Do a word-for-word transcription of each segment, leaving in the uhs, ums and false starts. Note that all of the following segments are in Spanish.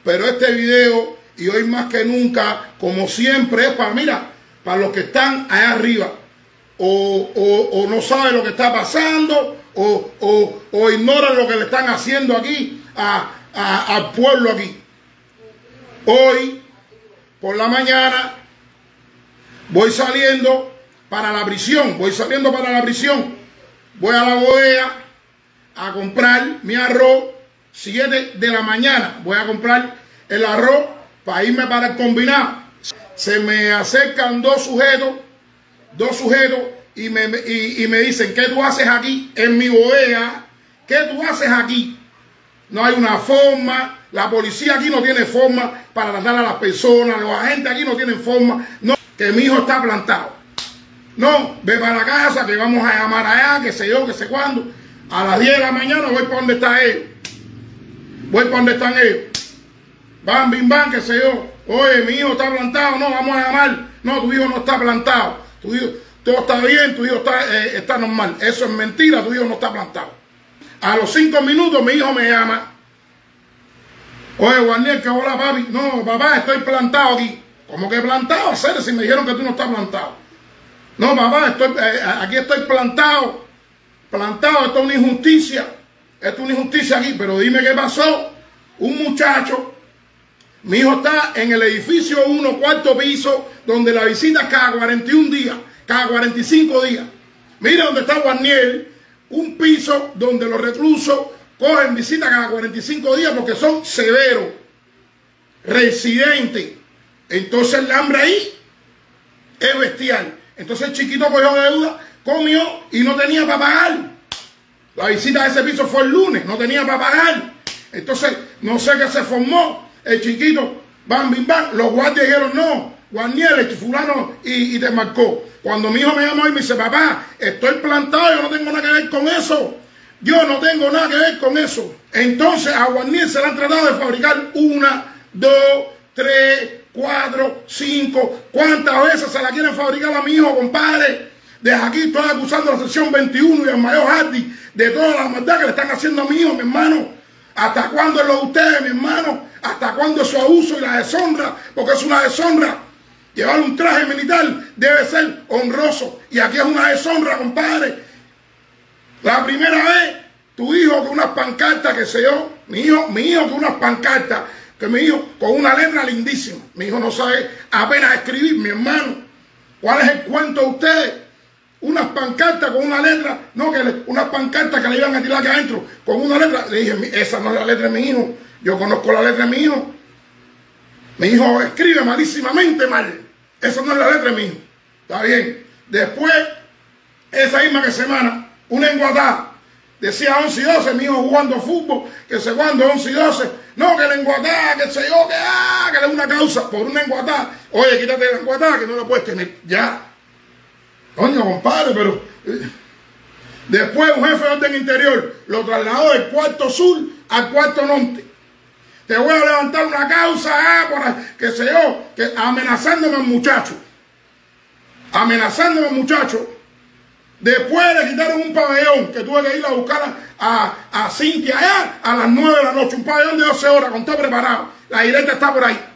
Pero este video, y hoy más que nunca, como siempre, es para, mira, para los que están allá arriba. O, o, o no saben lo que está pasando, o, o, o ignoran lo que le están haciendo aquí a, a, al pueblo aquí. Hoy, por la mañana, voy saliendo para la prisión, voy saliendo para la prisión, voy a la bodega a comprar mi arroz, siete de la mañana, voy a comprar el arroz para irme para el combinado. Se me acercan dos sujetos, dos sujetos, y me, y, y me dicen, ¿qué tú haces aquí en mi bodega? ¿Qué tú haces aquí? No hay una forma, la policía aquí no tiene forma para tratar a las personas, los agentes aquí no tienen forma, no, que mi hijo está plantado. No, ve para la casa, que vamos a llamar allá, que sé yo, que sé cuándo. A las diez de la mañana voy para donde está ellos. Voy para donde están ellos. Bam, bim, bam, que sé yo. Oye, mi hijo está plantado, no, vamos a llamar. No, tu hijo no está plantado. Tu hijo, todo está bien, tu hijo está, eh, está normal. Eso es mentira, tu hijo no está plantado. A los cinco minutos mi hijo me llama. Oye, Guarnier, que hola, papi. No, papá, estoy plantado aquí. ¿Cómo que plantado? Hacer si me dijeron que tú no estás plantado. No, papá, estoy, eh, aquí estoy plantado. Plantado, esto es una injusticia. Esto es una injusticia aquí. Pero dime qué pasó. Un muchacho, mi hijo está en el edificio uno, cuarto piso, donde la visita es cada cuarenta y un días, cada cuarenta y cinco días. Mira donde está Guarnier, un piso donde los reclusos cogen visita cada cuarenta y cinco días porque son severos, residentes. Entonces el hambre ahí es bestial. Entonces el chiquito cogió deuda, comió y no tenía para pagar. La visita de ese piso fue el lunes, no tenía para pagar. Entonces no sé qué se formó. El chiquito, bam, bim, bam, los guardias dijeron, no, Guarnier, el fulano, y, y te marcó. Cuando mi hijo me llamó y me dice, papá, estoy plantado, yo no tengo nada que ver con eso. Yo no tengo nada que ver con eso. Entonces a Guarnier se le han tratado de fabricar una, dos, tres, cuatro, cinco. ¿Cuántas veces se la quieren fabricar a mi hijo, compadre? Desde aquí estoy acusando a la sección veintiuno y al mayor Hardy de toda la maldad que le están haciendo a mi hijo, mi hermano. ¿Hasta cuándo es lo de ustedes, mi hermano? ¿Hasta cuándo es su abuso y la deshonra? Porque es una deshonra. Llevar un traje militar debe ser honroso. Y aquí es una deshonra, compadre. La primera vez, tu hijo con unas pancartas, que sé yo, mi hijo, mi hijo con unas pancartas, que mi hijo con una letra lindísima. Mi hijo no sabe apenas escribir, mi hermano. ¿Cuál es el cuento de ustedes? Unas pancartas con una letra, no, que le, unas pancartas que le iban a tirar aquí adentro, con una letra. Le dije, esa no es la letra de mi hijo. Yo conozco la letra de mi hijo. Mi hijo escribe malísimamente mal. Esa no es la letra de mi hijo. Está bien. Después, esa misma semana, una enguatada. Decía once y doce, mi hijo jugando fútbol, que se jugando once y doce. No, que la enguatada, que se yo, que ah, que le es una causa por una enguatada. Oye, quítate la enguatada, que no la puedes tener. Ya. Coño, compadre, pero... Eh. Después un jefe de orden interior lo trasladó del cuarto sur al cuarto norte. Te voy a levantar una causa, ah, por, que sé yo, que amenazándome al muchacho. Amenazándome al muchacho. Después le quitaron un pabellón que tuve que ir a buscar a, a, a Cintia allá a las nueve de la noche. Un pabellón de doce horas con todo preparado. La directa está por ahí.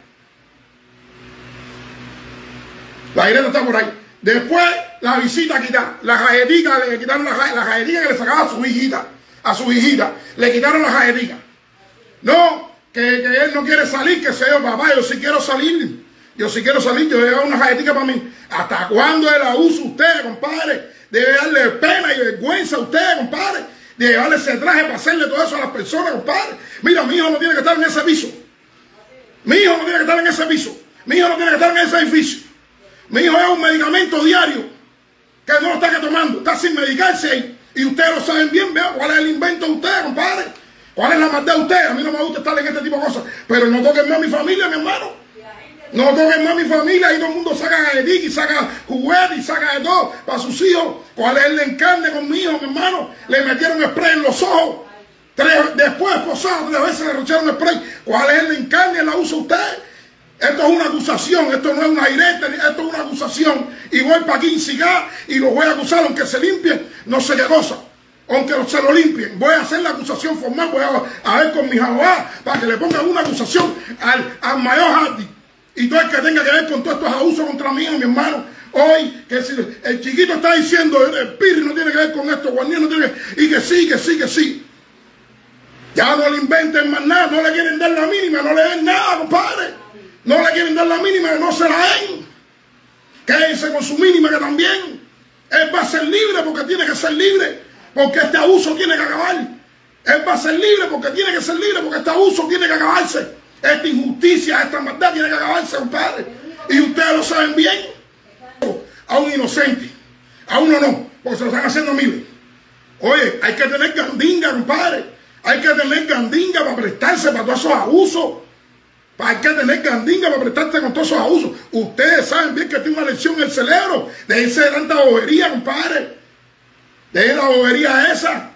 La directa está por ahí. Después la visita quitar. La galletica, le quitaron la, la galletica que le sacaba a su hijita. A su hijita. Le quitaron la galletica. No, que, que él no quiere salir, que sea yo, papá, yo sí quiero salir. Yo sí quiero salir, yo voy a dar una galletica para mí. ¿Hasta cuándo él la usa usted, compadre? Debe darle pena y vergüenza a usted, compadre, de llevarle ese traje para hacerle todo eso a las personas, compadre. Mira, mi hijo no tiene que estar en ese piso. Mi hijo no tiene que estar en ese piso. Mi hijo no tiene que estar en ese edificio. Mi hijo es un medicamento diario que no lo está que tomando. Está sin medicarse ahí. Y ustedes lo saben bien, vean cuál es el invento de ustedes, compadre. ¿Cuál es la maldad de ustedes? A mí no me gusta estar en este tipo de cosas. Pero no toquen más a mi familia, mi hermano. No toquen más a mi familia y todo el mundo saca galletica y saca juguetes y saca de todo para sus hijos. ¿Cuál es el encarne con mi hijo, mi hermano? Le metieron spray en los ojos. Tres, después, posado, tres veces le rocharon spray. ¿Cuál es el encarne? ¿La usa usted? Esto es una acusación, esto no es una directa, esto es una acusación. Y voy para quince K y los voy a acusar aunque se limpien, no sé qué cosa. aunque se lo limpien. Voy a hacer la acusación formal, voy a, a ver con mis abogados para que le pongan una acusación al, al mayor Hardy y todo el que tenga que ver con todos estos abusos contra mí, mi hermano. Hoy, que si el chiquito está diciendo, el, el Pirri no tiene que ver con esto, Guarnier no tiene que ver, y que sí, que sí, que sí. Ya no le inventen más nada, no le quieren dar la mínima, no le den nada, compadre. No le quieren dar la mínima, no se la den. Quédense con su mínima que también. Él va a ser libre porque tiene que ser libre, porque este abuso tiene que acabar. Él va a ser libre porque tiene que ser libre, porque este abuso tiene que acabarse. Esta injusticia, esta maldad tiene que acabarse, compadre. Y ustedes lo saben bien. A un inocente, a uno no, porque se lo están haciendo miles. Oye, hay que tener gandinga, compadre. Hay que tener gandinga para prestarse para todos esos abusos. Hay que tener gandinga para prestarse con todos esos abusos. Ustedes saben bien que tiene una lesión en el cerebro. Déjense de tanta bobería, compadre. Dejen la bobería esa.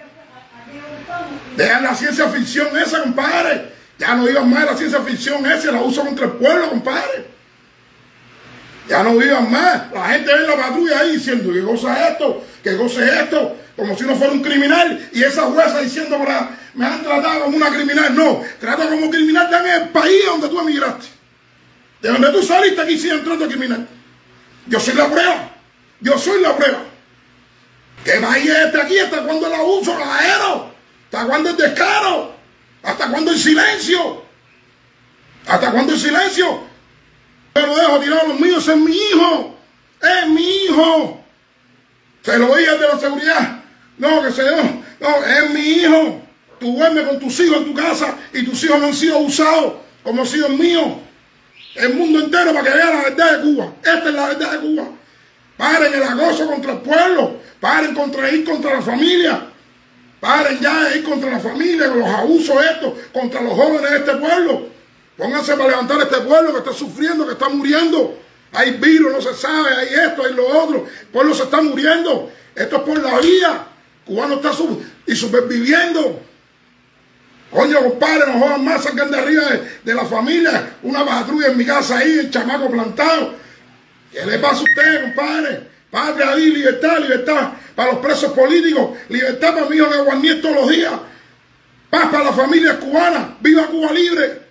Dejen la ciencia ficción esa, compadre. Ya no vivan más de la ciencia ficción esa, el abuso contra el pueblo, compadre. Ya no vivan más. La gente ve en la patrulla ahí diciendo que goza esto, que goce esto, como si no fuera un criminal. Y esa jueza diciendo, me han tratado como una criminal. No, trata como criminal en el país donde tú emigraste. De donde tú saliste, aquí siguen tratando de criminal. Yo soy la prueba. Yo soy la prueba. ¿Qué país es este aquí? ¿Hasta cuándo el abuso, caballero? ¿Hasta cuándo el descaro? ¿Hasta cuándo el silencio? ¿Hasta cuándo el silencio? Yo lo dejo tirado a los míos, ese es mi hijo. Es mi hijo. Se lo dije de la seguridad. No, que se no, no, es mi hijo. Tú duermes con tus hijos en tu casa y tus hijos no han sido abusados como han sido el mío. El mundo entero para que vea la verdad de Cuba. Esta es la verdad de Cuba. Paren el acoso contra el pueblo. Paren contra ir contra la familia. Paren ya de ir contra la familia, con los abusos estos, contra los jóvenes de este pueblo. Pónganse para levantar a este pueblo que está sufriendo, que está muriendo. Hay virus, no se sabe, hay esto, hay lo otro. El pueblo se está muriendo. Esto es por la vida. Cubano está sub y superviviendo. Coño, compadre, no jodan más, salgan de arriba de, de la familia. Una patrulla en mi casa ahí, el chamaco plantado. ¿Qué le pasa a usted, compadre? Patria ahí, libertad, libertad para los presos políticos. Libertad para mi hijo de Guarnier todos los días. Paz para las familias cubanas. ¡Viva Cuba libre!